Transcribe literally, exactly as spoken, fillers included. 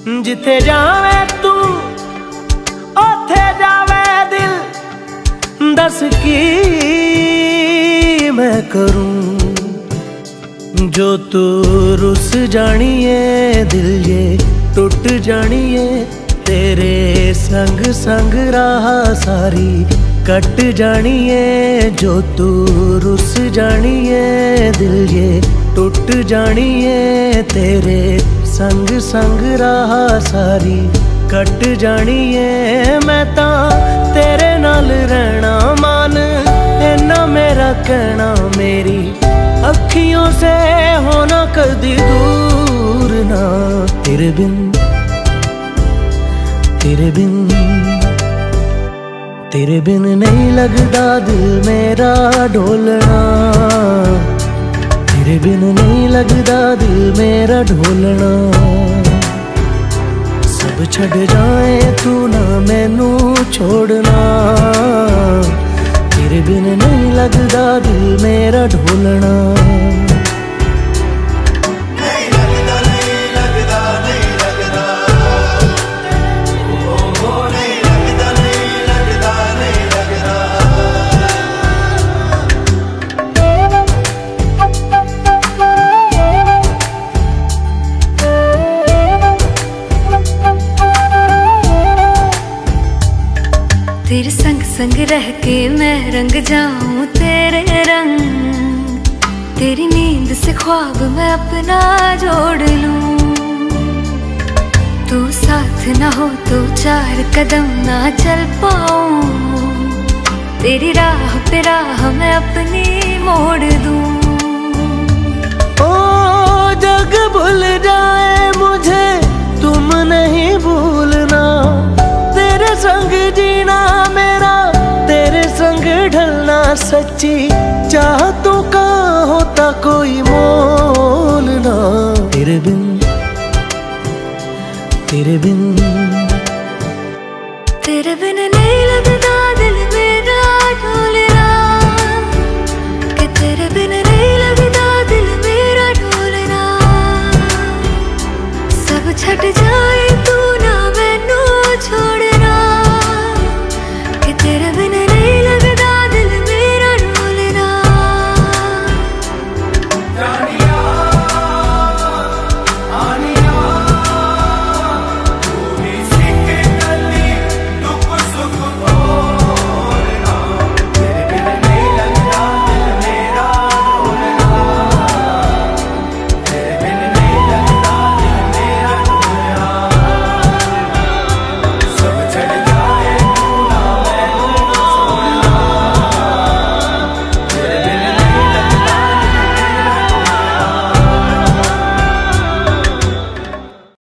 जिथे जावे तू ओथे जावे दिल, दस की मैं करूं जो तू रुस जानिए, दिल ये टूट जानिए। तेरे संग संग राह सारी कट जानिए, जो तू रुस जानिए, दिल ये टूट जानिए। तेरे संग संग राह सारी कट जानिए। मैं ता तेरे नाल रहना मान, इन्ना मेरा कहना, मेरी अखियों से होना कदी दूर ना। तेरे बिन तेरे बिन तेरे बिन नहीं लगदा दिल मेरा ढोलना, तेरे बिन नहीं लगदा दिल मेरा ढोलना। सब छड़ जाए तू ना मैनू छोड़ना, तेरे बिन नहीं लगदा दिल मेरा ढोलना। तेरे संग संग रह के मैं रंग जाऊं तेरे रंग, तेरी नींद से ख्वाब मैं अपना जोड़ लूं। तू साथ ना हो तो चार कदम ना चल पाऊं, तेरी राह पे राह मैं अपनी मोड़ दूं। ओ जग भूल जाए मुझे तुम नहीं भूलना, तेरे संग जीना मेरा, तेरे संग ढलना। सच्ची चाहतों का होता कोई मोल ना। तेरे बिन तेरे बिन तेरे बिन नहीं लगदा दिल मेरा ढोलना, कि तेरे बिन नहीं लगदा दिल मेरा ढोलना। सब छट जाए